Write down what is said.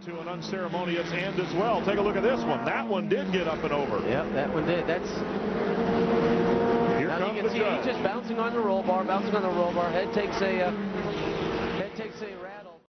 to an unceremonious end as well. Take a look at this one. That one did get up and over. Yep, that one did. That's. Here now comes you can the see judge. he's just bouncing on the roll bar, Head takes a